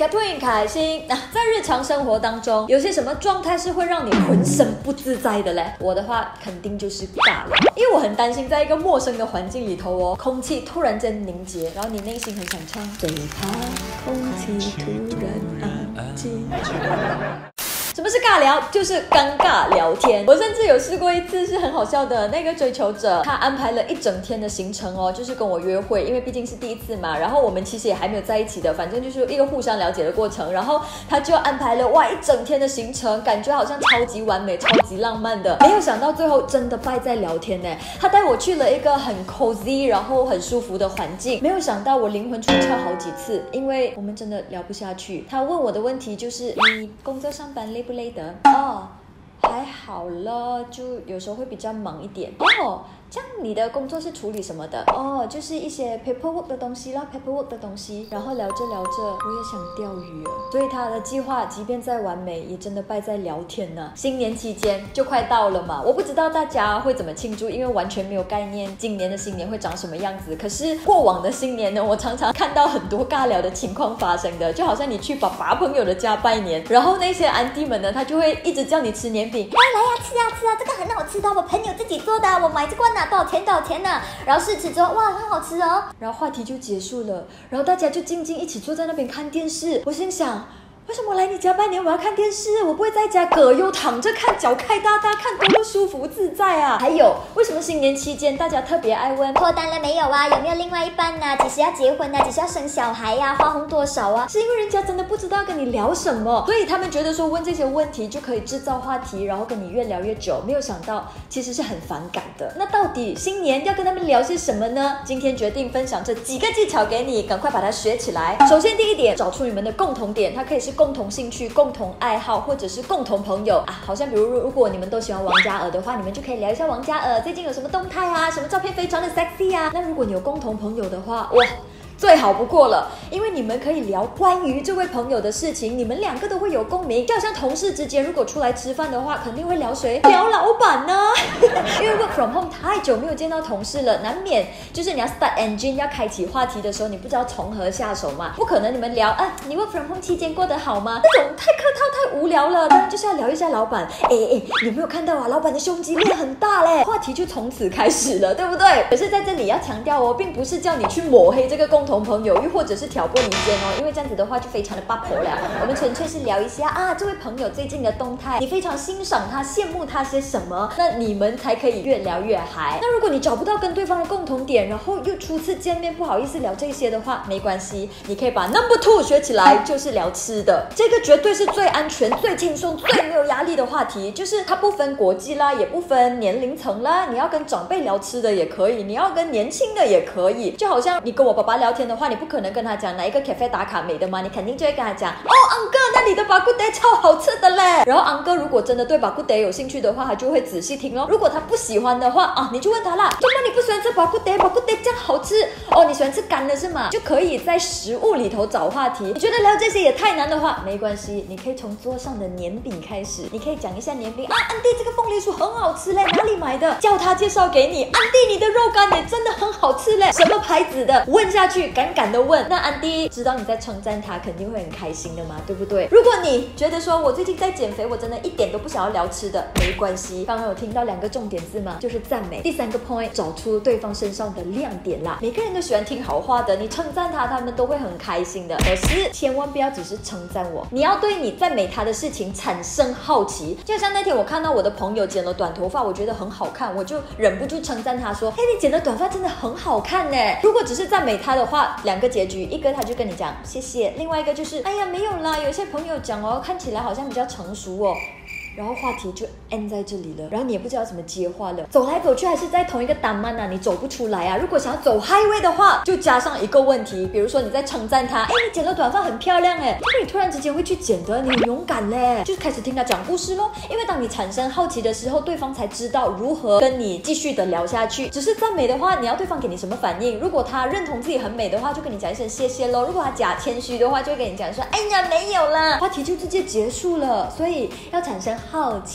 Catherine 开心。在日常生活当中，有些什么状态是会让你浑身不自在的嘞？我的话肯定就是尬聊，因为我很担心在一个陌生的环境里头哦，空气突然间凝结，然后你内心很想唱，最怕空气突然安静。什么是尬聊？就是尴尬聊天。我甚至有试过一次是很好笑的，那个追求者他安排了一整天的行程哦，就是跟我约会，因为毕竟是第一次嘛，然后我们其实也还没有在一起的，反正就是一个互相了解的过程，然后他就安排了一整天的行程，感觉好像超级完美超级浪漫的，没有想到最后真的败在聊天呢。他带我去了一个很 cozy 然后很舒服的环境，没有想到我灵魂出窍好几次，因为我们真的聊不下去。他问我的问题就是你工作上班累不累的？还好了，就有时候会比较忙一点。这样你的工作是处理什么的？就是一些 paperwork 的东西啦 paperwork 的东西。然后聊着聊着，我也想钓鱼了。所以他的计划即便再完美，也真的败在聊天呢。新年期间就快到了嘛，我不知道大家会怎么庆祝，因为完全没有概念今年的新年会长什么样子。可是过往的新年呢，我常常看到很多尬聊的情况发生的，就好像你去爸爸朋友的家拜年，然后那些安迪们呢，他就会一直叫你吃年饼， 来呀，吃啊，这个很好吃的，我朋友自己做的，我买这罐多少钱呢？然后试吃之后，哇，很好吃哦。 然后话题就结束了，然后大家就静静一起坐在那边看电视。我心想，为什么来你家拜年我要看电视？我不会在家葛优躺着看，脚开大大看，多么舒服自在啊！还有，为什么新年期间大家特别爱问脱单了没有啊？有没有另外一半啊？几时要结婚啊？几时要生小孩啊？花红多少啊？ 是因为人家真的不知道跟你聊什么，所以他们觉得说问这些问题就可以制造话题，然后跟你越聊越久。没有想到其实是很反感的。那到底新年要跟他们聊些什么呢？今天决定分享这几个技巧给你，赶快把它学起来。首先第一点，找出你们的共同点，它可以是共同兴趣、共同爱好，或者是共同朋友啊。好像比如果你们都喜欢王嘉尔的话，你们就可以聊一下王嘉尔最近有什么动态啊，什么照片非常的 sexy 啊。那如果你有共同朋友的话，哇，最好不过了，因为你们可以聊关于这位朋友的事情，你们两个都会有共鸣。就好像同事之间如果出来吃饭的话，肯定会聊谁？聊老板呢因为 work from home 太久没有见到同事了，难免就是你要 start engine 要开启话题的时候，你不知道从何下手嘛。不可能你们聊你 work from home 期间过得好吗？这种太客套太无聊了，当然就是要聊一下老板。你有没有看到啊？老板的胸肌练很大嘞，话题就从此开始了，对不对？可是在这里要强调哦，并不是叫你去抹黑这个共同朋友，又或者是挑拨离间哦，因为这样子的话就非常的八婆了。我们纯粹是聊一下这位朋友最近的动态，你非常欣赏他，羡慕他些什么，那你们才可以越聊越嗨。那如果你找不到跟对方的共同点，然后又初次见面不好意思聊这些的话，没关系，你可以把 number 2学起来，就是聊吃的。这个绝对是最安全、最轻松、最没有压力的话题，就是它不分国际啦，也不分年龄层啦，你要跟长辈聊吃的也可以，你要跟年轻的也可以。就好像你跟我爸爸聊天的话，你不可能跟他讲哪一个 cafe 打卡美的吗？你肯定就会跟他讲安哥那里的巴古德超好吃的嘞。然后安哥如果真的对巴古德有兴趣的话，他就会仔细听咯。如果他不喜欢的话你就问他啦，怎么你不喜欢吃巴古德？巴古德这样好吃你喜欢吃干的是吗？就可以在食物里头找话题。你觉得聊这些也太难的话，没关系，你可以从桌上的年饼开始，你可以讲一下年饼安迪这个凤梨酥很好吃嘞，哪里买的？叫他介绍给你。安迪你的肉干也真的很好吃嘞，什么牌子的？问下去，敢的问。那安迪知道你在称赞他，肯定会很开心的嘛，对不对？如果你觉得说我最近在减肥，我真的一点都不想要聊吃的，没关系。刚刚有听到2个重点字吗？就是赞美。第3个 point， 找出对方身上的亮点啦。每个人都喜欢听好话的，你称赞他，他们都会很开心的。可是千万不要只是称赞我，你要对你赞美他的事情产生好奇。就像那天我看到我的朋友剪了短头发，我觉得很好看，我就忍不住称赞他说，你剪的短发真的很好看呢。如果只是赞美他的话，2个结局，一个他就跟你讲谢谢，另外一个就是哎呀没有啦，有些朋友讲看起来好像比较成熟然后话题就 end 在这里了，然后你也不知道怎么接话了，走来走去还是在同一个单慢你走不出来啊。如果想要走 highway 的话，就加上一个问题，比如说你在称赞他，你剪了短发很漂亮为什么你突然之间会去剪的？你很勇敢嘞，就开始听他讲故事咯。因为当你产生好奇的时候，对方才知道如何跟你继续的聊下去。只是赞美的话，你要对方给你什么反应？如果他认同自己很美的话，就跟你讲一声谢谢咯。如果他假谦虚的话，就会跟你讲说哎呀没有啦，话题就直接结束了。所以要产生好奇心。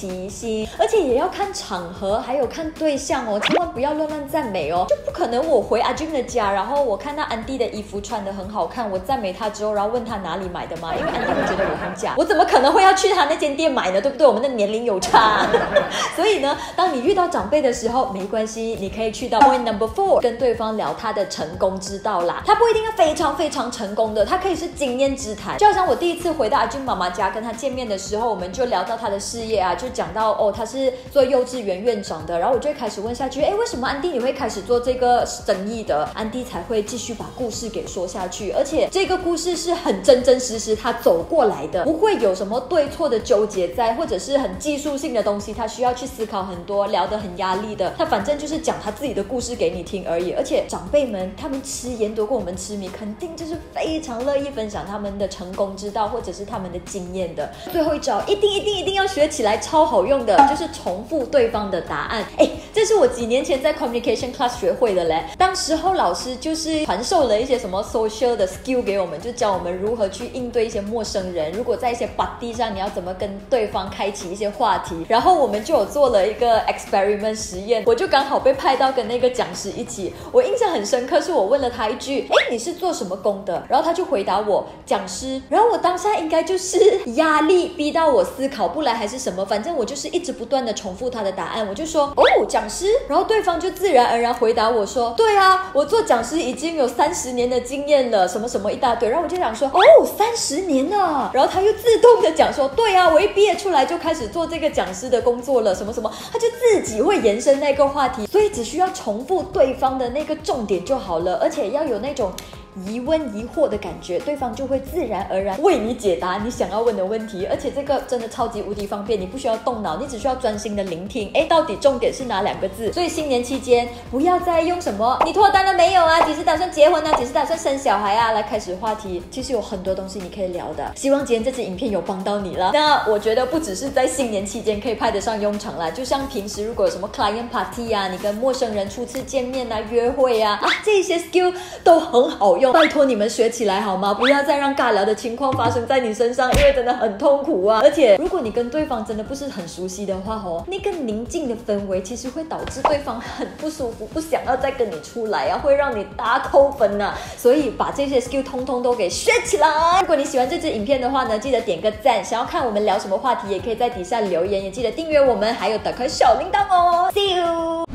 心，而且也要看场合，还有看对象哦，千万不要乱乱赞美哦，就不可能我回阿俊的家，然后我看到安迪的衣服穿得很好看，我赞美他之后，然后问他哪里买的嘛，因为安迪会觉得我很假，我怎么可能会要去他那间店买呢？对不对？我们的年龄有差，所以呢，当你遇到长辈的时候，没关系，你可以去到 point number 4，跟对方聊他的成功之道啦。他不一定要非常非常成功的，他可以是经验之谈。就好像我第一次回到阿俊妈妈家跟他见面的时候，我们就聊到他的事业啊，就讲到他是做幼稚园院长的，然后我就会开始问下去，为什么安迪你会开始做这个生意的？安迪才会继续把故事给说下去，而且这个故事是很真真实实他走过来的，不会有什么对错的纠结在，或者是很技术性的东西，他需要去思考很多，聊得很压力的，他反正就是讲他自己的故事给你听而已。而且长辈们他们吃盐多过我们吃米，肯定就是非常乐意分享他们的成功之道，或者是他们的经验的。最后一招一定要学起来，超好用的，就是重复对方的答案。这是我几年前在 communication class 学会的嘞。当时候老师就是传授了一些什么 social 的 skill 给我们，就教我们如何去应对一些陌生人，如果在一些 party 上你要怎么跟对方开启一些话题。然后我们就有做了一个 experiment 实验，我就刚好被派到跟那个讲师一起。我印象很深刻，是我问了他一句，你是做什么工的？然后他就回答我讲师。然后我当下应该就是压力逼到我思考不来还是什么，反正我就是一直不断的重复他的答案，我就说讲师。然后对方就自然而然回答我说，对啊，我做讲师已经有30年的经验了，什么什么一大堆。然后我就想说30年了。然后他又自动的讲说，对啊，我一毕业出来就开始做这个讲师的工作了，什么什么，他就自己会延伸那个话题。所以只需要重复对方的那个重点就好了，而且要有那种疑问疑惑的感觉，对方就会自然而然为你解答你想要问的问题。而且这个真的超级无敌方便，你不需要动脑，你只需要专心的聆听，到底重点是哪2个字。所以新年期间不要再用什么你脱单了没有啊，几时打算结婚啊，几时打算生小孩啊来开始话题，其实有很多东西你可以聊的。希望今天这支影片有帮到你了。那我觉得不只是在新年期间可以派得上用场啦，就像平时如果有什么 client party 啊，你跟陌生人初次见面啊，约会啊，这些 skill 都很好用，拜托你们学起来好吗？不要再让尬聊的情况发生在你身上，因为真的很痛苦啊。而且如果你跟对方真的不是很熟悉的话那个宁静的氛围其实会导致对方很不舒服，不想要再跟你出来啊，会让你大扣分啊。所以把这些 skill 通通都给学起来。如果你喜欢这支影片的话呢，记得点个赞。想要看我们聊什么话题，也可以在底下留言，也记得订阅我们，还有打开小铃铛哦。See you。